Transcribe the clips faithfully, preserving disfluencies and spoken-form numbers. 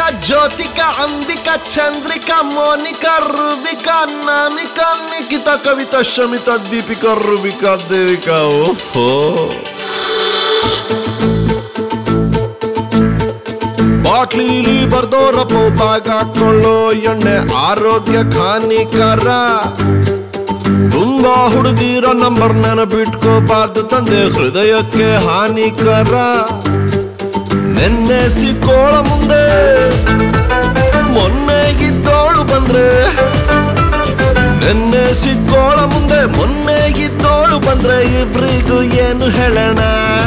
ಜ್ಯೋತಿಕಾ ಅಂಬಿಕಾ ಚಂದ್ರಿಕಾ ಮೋನಿಕಾ ರೂಬಿಕಾ ನಾಮಿಕಾ ನಿಖಿತಾ ಕವಿತಾ ಶಮಿತಾ ದೀಪಿಕಾ ರೂಬಿಕಾ ದೇವಿಕಾ ಓಫೋ ಬಾಟ್ಲಿಲಿ ಬರ್ದೋರಪ್ಪ ಬಾಗ ಹಾಕೊಳ್ಳೋ ಎಣ್ಣೆ ಆರೋಗ್ಯಕ್ಕೆ ಹಾನಿಕರ ತುಂಬಾ ಹುಡುಗಿರೋ ನಂಬರ್ ನೆನಪಿಟ್ಕೋಬಾರ್ದು ತಂದೆ ಹೃದಯಕ್ಕೆ ಹಾನಿಕರ ನೆನ್ನೆ ಸಿಕ್ಕೋಳ ಮುಂದೆ ಮೊನ್ನೆಗಿದ್ದೋಳು ಬಂದ್ರೆ ನೆನ್ನೆ ಸಿಕ್ಕೋಳ ಮುಂದೆ ಮೊನ್ನೆಗಿದ್ದೋಳು ಬಂದ್ರೆ ಇಬ್ರಿಗೂ ಏನು ಹೇಳೋಣ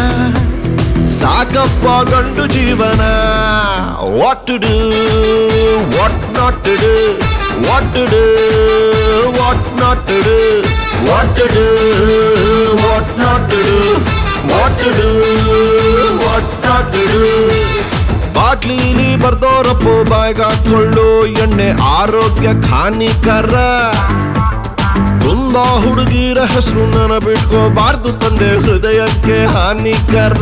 ಸಾಕಪ್ಪ ಗಂಡು ಜೀವನ what to do what not to do what to do what not to do what to do what not to do what to do what not to do ಬಾಟ್ಲಿಲಿ ಬರ್ದೋರಪ್ಪು ಬಾಯ್ಗೆ ಹಾಕೊಳ್ಳು ಎಣ್ಣೆ ಆರೋಗ್ಯಕ್ಕೆ ಹಾನಿಕರ ತುಂಬಾ ಹುಡುಗಿರ ಹೆಸರು ನೆನಪಿಟ್ಕೋಬಾರ್ದು ತಂದೆ ಹೃದಯಕ್ಕೆ ಹಾನಿಕರ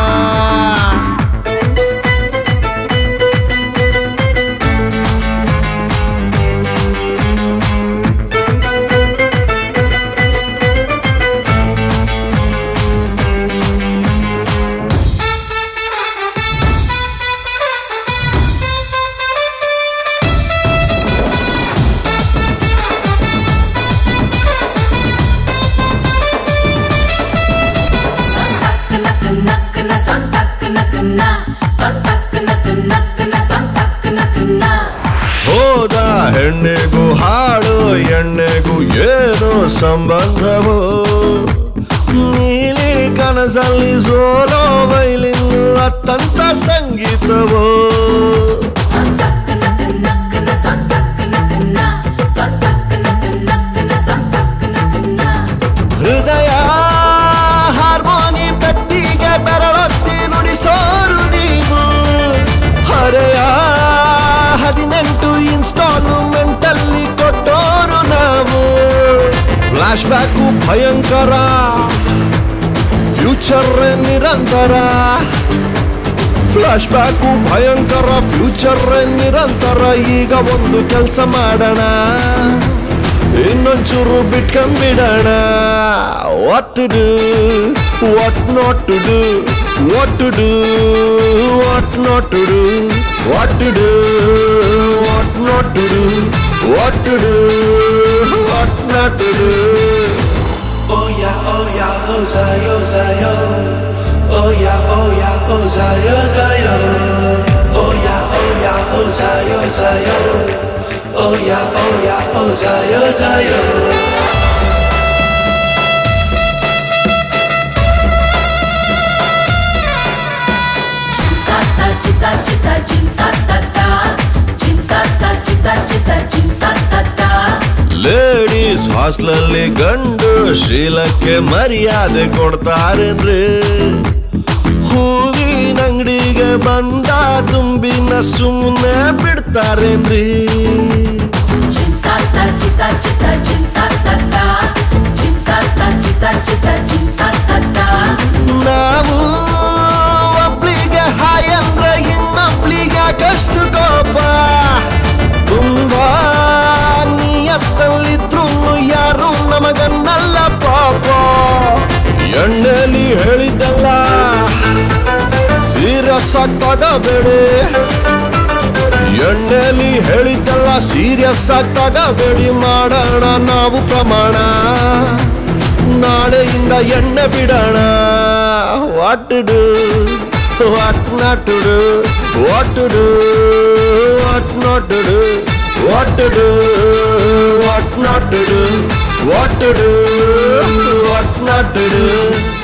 ಹೋದ ಹೆಣ್ಣೆಗೂ ಹಾಡು ಎಣ್ಣೆಗೂ ಏನೋ ಸಂಬಂಧವೋ ನೀಲಿ ಕನಸಲ್ಲಿ ಸೋಲೋ ವೈಲಿನ್ ಅತ್ತಂತ ಸಂಗೀತವೋ ಹೃದಯ ಹಾರ್ಮೋನಿ ಪೆಟ್ಟಿಗೆ ಬೆರಳತ್ತಿ ನುಡಿಸೋರು ನೀವು ಹರೆಯ ಹದಿನೆಂಟು ಇನ್ಸ್ಟಾಲ್ಮೆಂಟ್ ಅಲ್ಲಿ ಕೊಟ್ಟೋರು ನಾವು ಫ್ಲಾಶ್ ಬ್ಯಾಕು ಭಯಂಕರ ಫ್ಯೂಚರ್ ನಿರಂತರ ಫ್ಲಾಶ್ ಬ್ಯಾಕು ಭಯಂಕರ ಫ್ಯೂಚರ್ ನಿರಂತರ ಈಗ ಒಂದು ಕೆಲಸ ಮಾಡೋಣ ಇನ್ನೊಂಚೂರು ಬಿಟ್ಕೊಂಡ್ಬಿಡೋಣ what to do what not to do what to do what not to do what to do what not to do what to do what not to do Oh yeah, oh yeah, oh Zayo, Zayo. Oh yeah, oh yeah, oh Zayo, Zayo. Oh yeah, oh yeah, oh Zayo, Zayo. Oh yeah, oh yeah, oh Zayo, Zayo. Cinta cinta cinta tata cinta ta cinta cinta cinta tata ladies ಹಾಸ್ಟೆಲಲ್ಲಿ ಗಂಡು ಶೀಲಕ್ಕೆ ಮರ್ಯಾದೆ ಕೊಡ್ತಾರೇನ್ರಿ ಹೂವಿನ ಅಂಗಡಿಗೆ ಬಂದ ತುಂಬಿನ ಸುಮ್ಮನೆ ಬಿಡ್ತಾರೇನ್ರಿ cinta ta cinta cinta cinta tata cinta ta cinta cinta cinta tata ನಾವು ಒಬ್ಳಿಗೆ ಹಾಯ್ ಅಂದ್ರೆ ಇನ್ನೊಬ್ಳಿಗೆ ಕಷ್ಟು ಕೋಪ ತುಂಬಾ ನಿಯತ್ತಲ್ಲಿದ್ರು ಯಾರು ನಮಗನ್ನಲ್ಲ ಪಾಪ ಎಣ್ಣೆಲಿ ಹೇಳಿದ್ದಲ್ಲ ಸೀರಿಯಸ್ ಆಗಿ ತಗಬೇಡಿ ಎಣ್ಣೆಲಿ ಹೇಳಿದ್ದಲ್ಲ ಸೀರಿಯಸ್ ಆಗಿ ತಗಬೇಡಿ ಮಾಡೋಣ ನಾವು ಪ್ರಮಾಣ ನಾಳೆಯಿಂದ ಎಣ್ಣೆ ಬಿಡೋಣ what to do what not to do what to do what not to do what to do what not to do what to do what not to do